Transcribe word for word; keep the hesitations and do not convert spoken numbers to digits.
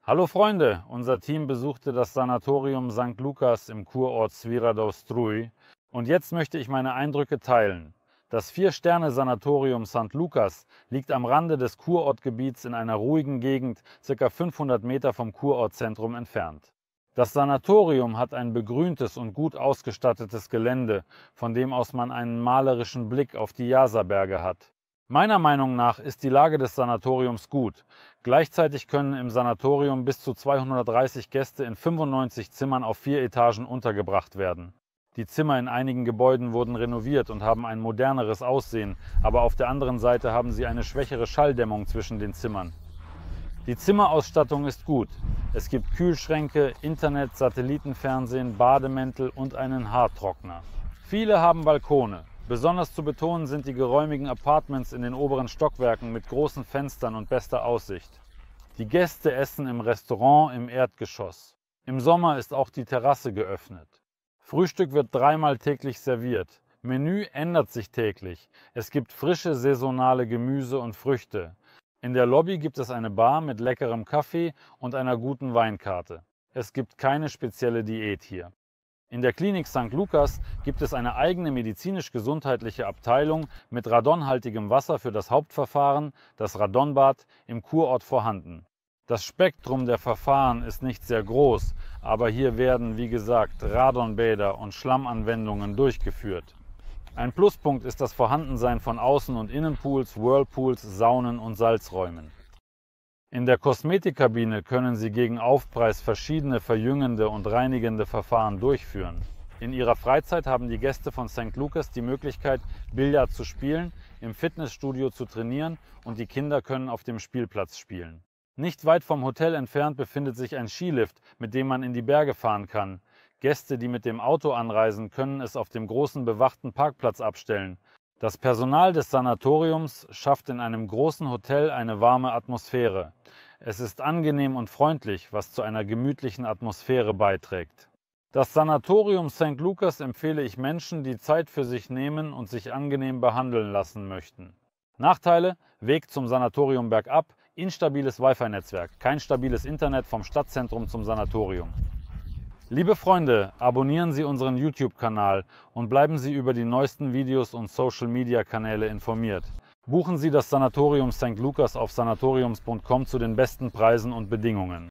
Hallo Freunde, unser Team besuchte das Sanatorium Sankt Lukas im Kurort Sviradow Struj und jetzt möchte ich meine Eindrücke teilen. Das Vier-Sterne-Sanatorium Sankt Lukas liegt am Rande des Kurortgebiets in einer ruhigen Gegend, ca. fünfhundert Meter vom Kurortzentrum entfernt. Das Sanatorium hat ein begrüntes und gut ausgestattetes Gelände, von dem aus man einen malerischen Blick auf die Jasaberge hat. Meiner Meinung nach ist die Lage des Sanatoriums gut. Gleichzeitig können im Sanatorium bis zu zweihundertdreißig Gäste in fünfundneunzig Zimmern auf vier Etagen untergebracht werden. Die Zimmer in einigen Gebäuden wurden renoviert und haben ein moderneres Aussehen, aber auf der anderen Seite haben sie eine schwächere Schalldämmung zwischen den Zimmern. Die Zimmerausstattung ist gut. Es gibt Kühlschränke, Internet, Satellitenfernsehen, Bademäntel und einen Haartrockner. Viele haben Balkone. Besonders zu betonen sind die geräumigen Apartments in den oberen Stockwerken mit großen Fenstern und bester Aussicht. Die Gäste essen im Restaurant im Erdgeschoss. Im Sommer ist auch die Terrasse geöffnet. Frühstück wird dreimal täglich serviert. Menü ändert sich täglich. Es gibt frische saisonale Gemüse und Früchte. In der Lobby gibt es eine Bar mit leckerem Kaffee und einer guten Weinkarte. Es gibt keine spezielle Diät hier. In der Klinik Sankt Lukas gibt es eine eigene medizinisch-gesundheitliche Abteilung mit radonhaltigem Wasser für das Hauptverfahren, das Radonbad, im Kurort vorhanden. Das Spektrum der Verfahren ist nicht sehr groß, aber hier werden, wie gesagt, Radonbäder und Schlammanwendungen durchgeführt. Ein Pluspunkt ist das Vorhandensein von Außen- und Innenpools, Whirlpools, Saunen und Salzräumen. In der Kosmetikkabine können Sie gegen Aufpreis verschiedene verjüngende und reinigende Verfahren durchführen. In ihrer Freizeit haben die Gäste von Sankt Lukas die Möglichkeit, Billard zu spielen, im Fitnessstudio zu trainieren und die Kinder können auf dem Spielplatz spielen. Nicht weit vom Hotel entfernt befindet sich ein Skilift, mit dem man in die Berge fahren kann. Gäste, die mit dem Auto anreisen, können es auf dem großen bewachten Parkplatz abstellen. Das Personal des Sanatoriums schafft in einem großen Hotel eine warme Atmosphäre. Es ist angenehm und freundlich, was zu einer gemütlichen Atmosphäre beiträgt. Das Sanatorium Sankt Lukas empfehle ich Menschen, die Zeit für sich nehmen und sich angenehm behandeln lassen möchten. Nachteile: Weg zum Sanatorium bergab, instabiles Wi-Fi-Netzwerk, kein stabiles Internet vom Stadtzentrum zum Sanatorium. Liebe Freunde, abonnieren Sie unseren YouTube-Kanal und bleiben Sie über die neuesten Videos und Social-Media-Kanäle informiert. Buchen Sie das Sanatorium Sankt Lukas auf sanatoriums punkt com zu den besten Preisen und Bedingungen.